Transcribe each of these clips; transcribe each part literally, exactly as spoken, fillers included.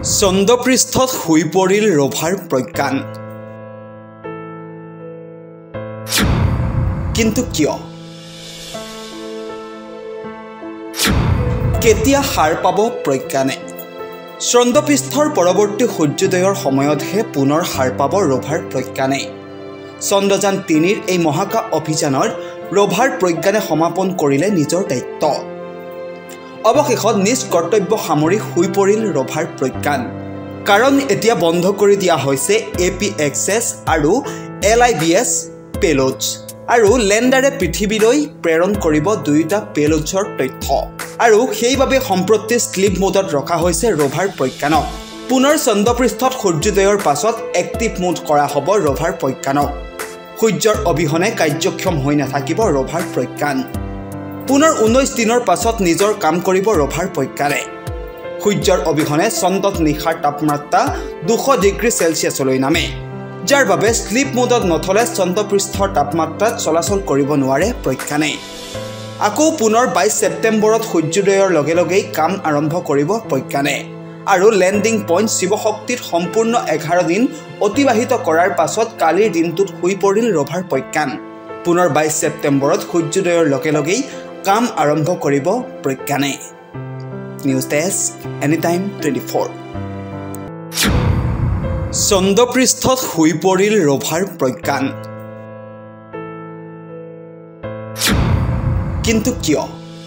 চন্দ্ৰপৃষ্ঠত শুই পৰিল ৰভাৰ প্ৰজ্ঞান কিন্তু কিয় কেতিয়া হার পাব প্ৰজ্ঞানে চন্দ্ৰপৃষ্ঠৰ পৰৱৰ্তী সূৰ্যোদয়ৰ সময়তহে পুনৰ হার পাব ৰভাৰ প্ৰজ্ঞানে চন্দ্ৰযান তিনিৰ এই মহাকাশ অভিযানৰ ৰভাৰ প্ৰজ্ঞানে সমাপন কৰিলে নিজৰ দায়িত্ব অৱশেষত নিজ কৰ্তব্য সামৰি শুই পৰিল ৰভাৰ প্ৰজ্ঞান কাৰণ এতিয়া বন্ধ কৰি দিয়া হৈছে এ পি এক্সেছ আৰু L I B S payloads আৰু লেণ্ডাৰে পৃথিৱীলৈ প্ৰেৰণ কৰিব দুয়োটা পেলোডছৰ তথ্য আৰু সেইবাবে সম্প্ৰতি স্লিপ মোডত ৰখা হৈছে ৰভাৰ প্ৰজ্ঞানক পুনৰ চন্দ্ৰপৃষ্ঠত সূৰ্যোদয়ৰ পাছত এক্টিভ মোড কৰা হ'ব ৰভাৰ প্ৰজ্ঞানক সূৰ্যৰ অবিহনে কাৰ্যক্ষম হৈ নাথাকিব ৰভাৰ প্ৰজ্ঞান পুনৰ ঊনৈশ দিনৰ পাছত নিজৰ কাম কৰিব ৰভাৰ প্ৰজ্ঞানে সূৰ্যৰ অবিহনে চন্দ্ৰত নিশাৰ তাপমাত্ৰা দুশ ডিগ্ৰী চেলচিয়াছলৈ নামে যাৰ বাবে স্লিপ মোডত নথলে চন্দ্ৰপৃষ্ঠৰ তাপমাত্ৰাত চলাচল কৰিব নোৱাৰে প্ৰজ্ঞানে আকৌ পুনৰ বাইছ ছেপ্টেম্বৰত সূৰ্যোদয়ৰ লগে লগেই কাম আৰম্ভ কৰিব প্ৰজ্ঞানে আৰু লেণ্ডিং পইণ্ট শিৱশক্তিত সম্পূৰ্ণ এঘাৰ দিন অতিবাহিত কৰাৰ পাছত কালিৰ দিনটোত শুই পৰিল ৰভাৰ প্ৰজ্ঞান পুনৰ বাইছ ছেপ্টেম্বৰত সূৰ্যোদয়ৰ লগে লগেই কাম আৰম্ভ কৰিব প্ৰজ্ঞানে news desk anytime twenty four চন্দ্ৰপৃষ্ঠত শুই পৰিল ৰভাৰ প্ৰজ্ঞান কিন্তু কিয়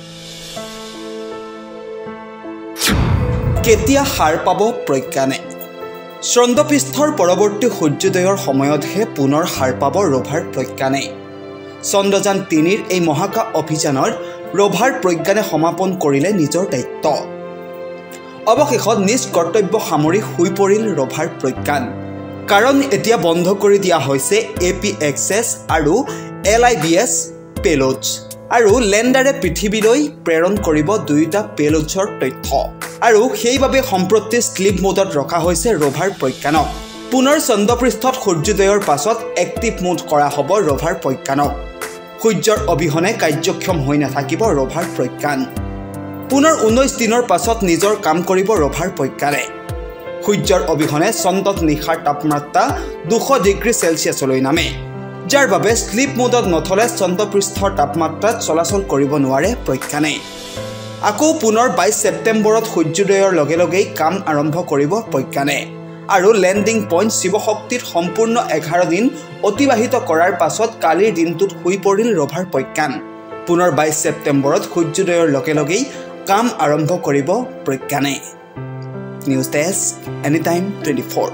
কেতিয়া হার পাব প্ৰজ্ঞানে চন্দ্ৰপৃষ্ঠৰ পৰৱৰ্তী সূৰ্যোদয়ৰ সময়তহে পুনৰ হার পাব ৰভাৰ প্ৰজ্ঞানে চন্দ্ৰযান তিনিৰ এই মহাকাশ অভিযানৰ ৰভাৰ প্ৰজ্ঞানে সমাপন কৰিলে নিজৰ দায়িত্ব অৱশেষত নিজ কৰ্তব্য সামৰি শুই পৰিল ৰভাৰ প্ৰজ্ঞান কাৰণ এতিয়া বন্ধ কৰি দিয়া হৈছে এ পি এক্সেছ আৰু L I B S payloads আৰু লেণ্ডাৰে পৃথিৱীলৈ প্ৰেৰণ কৰিব দুয়োটা পেলোডছৰ তথ্য আৰু সেইবাবে সম্প্ৰতি স্লিপ মোডত ৰখা হৈছে ৰভাৰ প্ৰজ্ঞানক পুনৰ চন্দ্ৰপৃষ্ঠত সূৰ্যোদয়ৰ পাছত এক্টিভ মোড কৰা হ'ব ৰভাৰ প্ৰজ্ঞানক সূৰ্যৰ অবিহনে কাৰ্যক্ষম হৈ নাথাকিব ৰভাৰ প্ৰজ্ঞান পুনৰ ঊনৈশ দিনৰ পাছত নিজৰ কাম কৰিব ৰভাৰ প্ৰজ্ঞানে সূৰ্যৰ অবিহনে চন্দ্ৰত নিশাৰ তাপমাত্ৰা দুশ ডিগ্ৰী চেলচিয়াছলৈ নামে যাৰ বাবে স্লিপ মোডত নথলে চন্দ্ৰপৃষ্ঠৰ তাপমাত্ৰাত চলাচল কৰিব নোৱাৰে প্ৰজ্ঞানে আকৌ পুনৰ বাইছ ছেপ্টেম্বৰত সূৰ্যোদয়ৰ লগে লগেই কাম আৰম্ভ কৰিব প্ৰজ্ঞানে আৰু লেণ্ডিং পইণ্ট শিৱশক্তিত সম্পূৰ্ণ এঘাৰ দিন অতিবাহিত কৰাৰ পাছত কালিৰ দিনটোত শুই পৰিল ৰভাৰ প্ৰজ্ঞান পুনৰ বাইছ ছেপ্টেম্বৰত সূৰ্যোদয়ৰ লগে লগেই কাম আৰম্ভ কৰিব প্ৰজ্ঞানে news desk anytime twenty four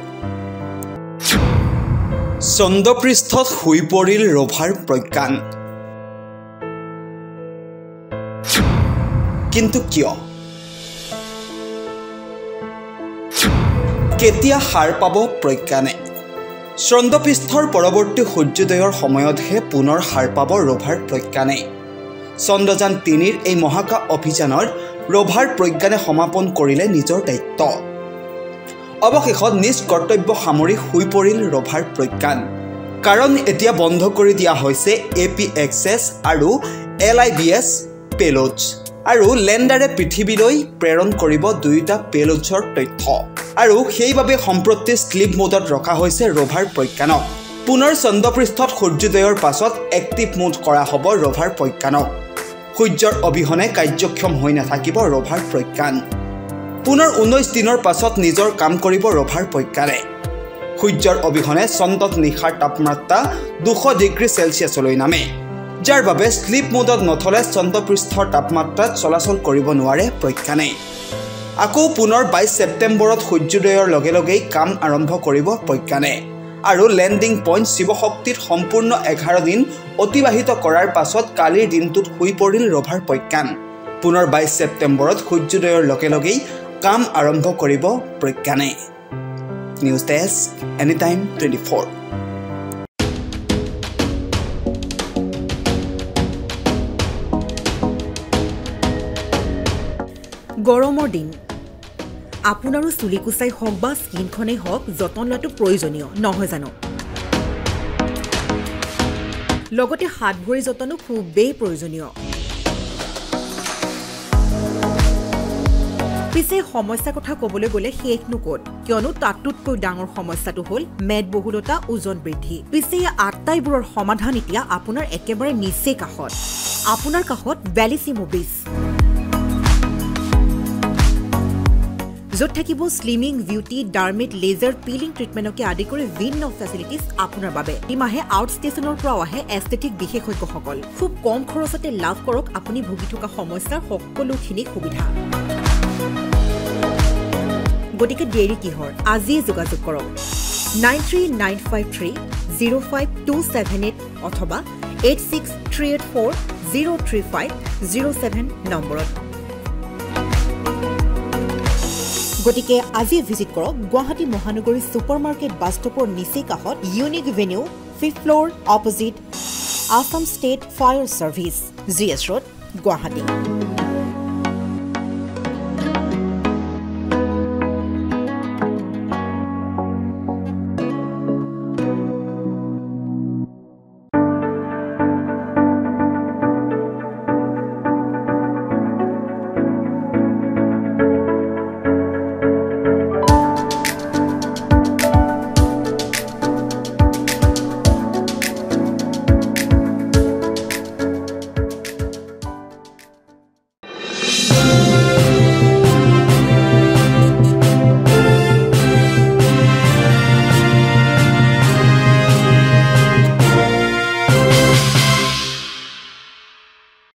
চন্দ্ৰপৃষ্ঠত শুই পৰিল ৰভাৰ প্ৰজ্ঞান কিন্তু কিয় কেতিয়া হার পাব প্ৰজ্ঞানে চন্দ্ৰপৃষ্ঠৰ পৰৱৰ্তী সূৰ্যোদয়ৰ সময়তহে পুনৰ হার পাব ৰভাৰ প্ৰজ্ঞানে চন্দ্ৰযান তিনিৰ এই মহাকাশ অভিযানৰ ৰভাৰ প্ৰজ্ঞানে সমাপন কৰিলে নিজৰ দায়িত্ব অৱশেষত নিজ কৰ্তব্য সামৰি শুই পৰিল ৰভাৰ প্ৰজ্ঞান কাৰণ এতিয়া বন্ধ কৰি দিয়া হৈছে এ পি এক্সেছ আৰু L I B S payloads আৰু লেণ্ডাৰে পৃথিৱীলৈ প্ৰেৰণ কৰিব দুয়োটা পেলোডছৰ তথ্য আৰু সেইবাবে সম্প্ৰতি স্লিপ মোডত ৰখা হৈছে ৰভাৰ প্ৰজ্ঞানক পুনৰ চন্দ্ৰপৃষ্ঠত সূৰ্যোদয়ৰ পাছত এক্টিভ মোড কৰা হ'ব ৰভাৰ প্ৰজ্ঞানক সূৰ্যৰ অবিহনে কাৰ্যক্ষম হৈ নাথাকিব ৰভাৰ প্ৰজ্ঞান পুনৰ ঊনৈশ দিনৰ পাছত নিজৰ কাম কৰিব ৰভাৰ প্ৰজ্ঞানে সূৰ্যৰ অবিহনে চন্দ্ৰত নিশাৰ তাপমাত্ৰা দুশ ডিগ্ৰী চেলচিয়াছলৈ নামে যাৰ বাবে স্লিপ মোডত নথলে চন্দ্ৰপৃষ্ঠৰ তাপমাত্ৰাত চলাচল কৰিব নোৱাৰে প্ৰজ্ঞানে আকৌ পুনৰ বাইছ ছেপ্টেম্বৰত সূৰ্যোদয়ৰ লগে লগেই কাম আৰম্ভ কৰিব প্ৰজ্ঞানে আৰু লেণ্ডিং পইণ্ট শিৱশক্তিত সম্পূৰ্ণ এঘাৰ দিন অতিবাহিত কৰাৰ পাছত কালিৰ দিনটোত শুই পৰিল ৰভাৰ প্ৰজ্ঞান পুনৰ বাইছ ছেপ্টেম্বৰত সূৰ্যোদয়ৰ লগে লগেই কাম আৰম্ভ কৰিব প্ৰজ্ঞানে news desk anytime twenty four গৰমৰ দিন আপোনাৰো চুলি কুচাই হওক বা স্কিনখনেই হওক যতন লোৱাটো প্ৰয়োজনীয় নহয় জানো লগতে হাত ভৰি যতনো খুবেই প্ৰয়োজনীয় পিছে সমস্যাৰ কথা ক'বলৈ গ'লে শেষ নকত কিয়নো তাতোতকৈ ডাঙৰ সমস্যাটো হ'ল মেদবহুলতা ওজন বৃদ্ধি পিছে এই আটাইবোৰৰ সমাধান এতিয়া আপোনাৰ একেবাৰে নিচে কাষত আপোনাৰ কাষত বেলিচিমো বিচ য'ত থাকিব স্লিমিং বিউটি ডাৰ্মেট লেজাৰ পিলিং ট্ৰিটমেণ্টকে আদি কৰি ভিন্ন ফেচিলিটিজ আপোনাৰ বাবে ইমাহে আউট ষ্টেচনৰ পৰাও আহে এস্থেটিক বিশেষজ্ঞসকল খুব কম খৰচতে লাভ কৰক আপুনি ভুগি থকা সমস্যাৰ সকলোখিনি সুবিধা গতিকে দেৰি কিহৰ আজিয়ে যোগাযোগ কৰক nine three nine five three zero' five two seven eight অথবা eight six three eight four zero' three five zero' seven নম্বৰত গতিকে আজি ভিজিট কৰক গুৱাহাটী মহানগৰী ছুপাৰ মাৰ্কেট বাছ ষ্টপৰ নিচে কাষত unique venue fifth floor opposite Assam state fire service G S road Guwahati